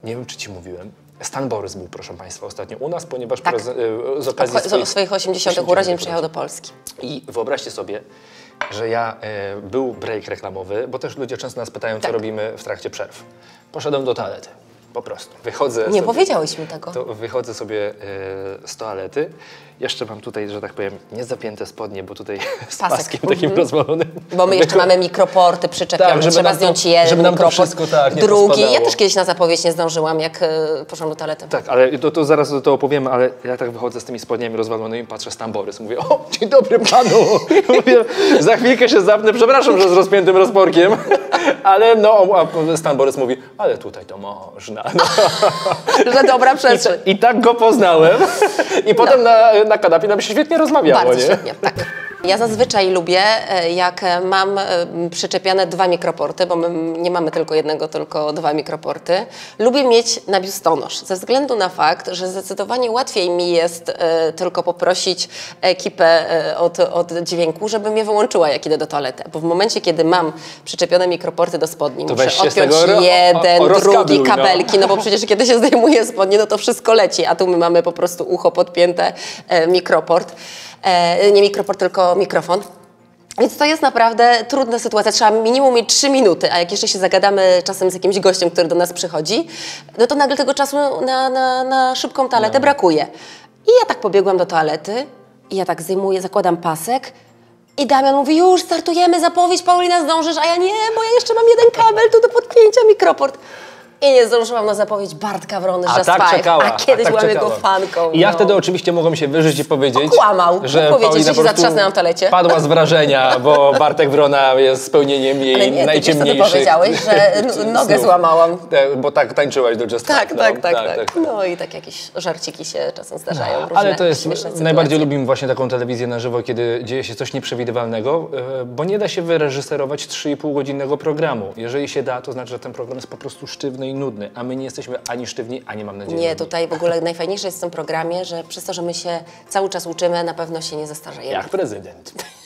nie wiem, czy ci mówiłem, Stan Borys był, proszę Państwa, ostatnio u nas, ponieważ Tak. z okazji swoich 80 urodzin przyjechał do Polski. I wyobraźcie sobie, że był break reklamowy, bo też ludzie często nas pytają, co robimy w trakcie przerw. Poszedłem do toalety, po prostu. Wychodzę Nie powiedziałeś mi tego. Wychodzę sobie z toalety. Jeszcze mam tutaj, że tak powiem, niezapięte spodnie, bo tutaj z paskiem takim rozwalonym. Bo my jeszcze mamy mikroporty przyczepione, żeby trzeba nam zdjąć to- jeden żeby nam to mikroport, wszystko, nie drugi. Ja pospadało. też kiedyś na zapowiedź nie zdążyłam, jak poszłam do toalety. Tak, ale to zaraz to opowiemy, ale ja tak wychodzę z tymi spodniami rozwalonymi, patrzę Stan Borys, mówię, o, dzień dobry panu. Mówię, za chwilkę się zapnę, przepraszam, że z rozpiętym rozporkiem, ale no, a Stan Borys mówi, ale tutaj to można. No. Że dobra przestrzeń. I tak go poznałem i potem na kanapie nam się świetnie rozmawiało, Bardzo nie? świetnie, tak. Ja zazwyczaj lubię, jak mam przyczepione 2 mikroporty, bo my nie mamy tylko jednego, tylko 2 mikroporty. Lubię mieć na biustonosz, ze względu na fakt, że zdecydowanie łatwiej mi jest tylko poprosić ekipę od dźwięku, żeby mnie wyłączyła, jak idę do toalety. Bo w momencie, kiedy mam przyczepione mikroporty do spodni, To muszę weź się z odpiąć tego jeden, drugi, rozkabluj, no. kabelki, no bo przecież kiedy się zdejmuje spodnie, no to wszystko leci, a tu my mamy po prostu ucho podpięte, mikroport. Nie mikroport, tylko mikrofon. Więc to jest naprawdę trudna sytuacja. Trzeba minimum mieć 3 minuty, a jak jeszcze się zagadamy czasem z jakimś gościem, który do nas przychodzi, no to nagle tego czasu na szybką toaletę brakuje. I ja tak pobiegłam do toalety i ja tak zdejmuję, zakładam pasek i Damian mówi, już startujemy, zapowiedź, Paulina, zdążysz, a ja nie, bo ja jeszcze mam jeden kabel tu do podpięcia, mikroport. I nie zdążyłam na zapowiedź Bartka Wrony z Just Five, a kiedyś byłam jego fanką. I ja no. wtedy oczywiście mogłem się wyżyć i powiedzieć, Kłamał, że mógł powiedzieć, Paulina że się po prostu zatrzasnęłam w toalecie. padła z wrażenia, bo Bartek Wrona jest spełnieniem jej Ale nie, ty najciemniejszych wtedy powiedziałeś, że nogę snów. złamałam. Bo tak tańczyłaś do Just Tak, Five. tak. No i tak jakieś żarciki się czasem zdarzają. Różne Ale to jest, śmieszne najbardziej sytuacje. lubimy właśnie taką telewizję na żywo, kiedy dzieje się coś nieprzewidywalnego, bo nie da się wyreżyserować 3,5-godzinnego programu. Jeżeli się da, to znaczy, że ten program jest po prostu sztywny i nudny, a my nie jesteśmy ani sztywni, ani mam nadzieję. Nie, tutaj w ogóle najfajniejsze jest w tym programie, że przez to, że my się cały czas uczymy, na pewno się nie zestarzejemy. Jak prezydent.